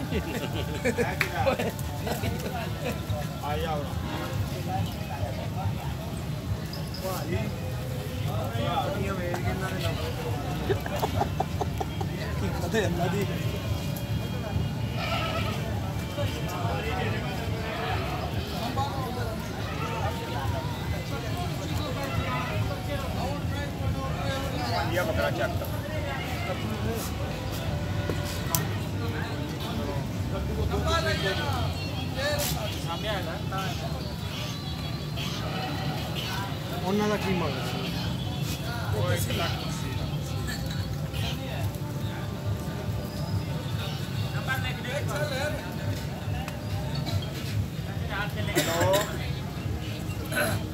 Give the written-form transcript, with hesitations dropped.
ਆਇਆ ਹੁਣ ਭਾਈ ਆਪਣੀਆਂ ਵੇਚ ਕੇ ਇਹਨਾਂ ਨੇ ਕੀ ਕਦੇ ਅੱਲਾ ਦੀ ये बकरा चेक कर सामने आएगा ਉਹਨਾਂ ਦਾ ਕੀ ਮੰਗ ਸੀ ਉਹ 1 ਲੱਖ ਸੀ ਨੰਬਰ ਲਿਖ ਦੇ ਹੈਲੋ